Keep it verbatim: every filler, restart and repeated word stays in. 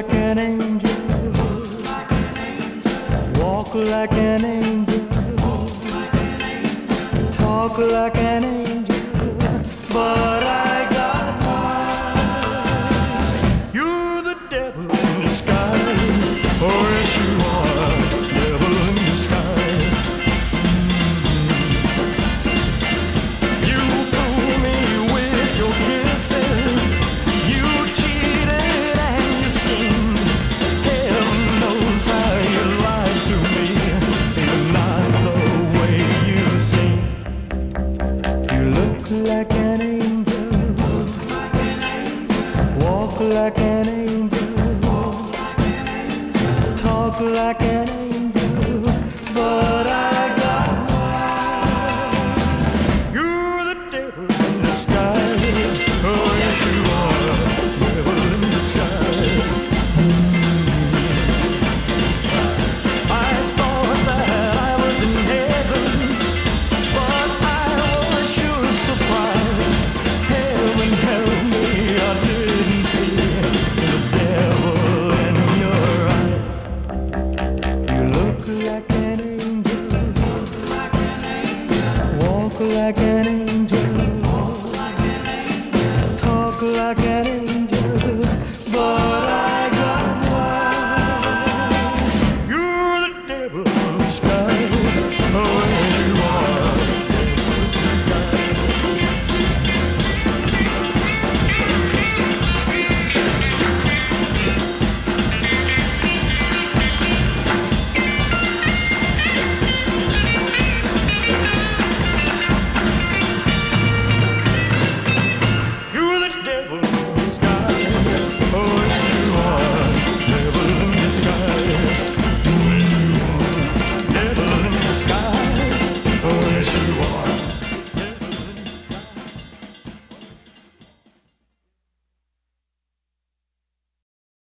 like an angel, walk like an angel, talk like an angel, but I got mine. You're the devil in disguise, oh yes you are, devil in disguise. You fool me with your kisses, you cheated and you schemed. Heaven knows how you lied to me, and not the way you seem. You look like an angel, walk like an angel, talk like an angel, but I got mine. You're the devil in disguise, oh yes you are, devil in disguise. I thought that I was in heaven, but I was sure surprised. Heaven help me, I didn't see the devil in your eyes. You look like an angel, walk like an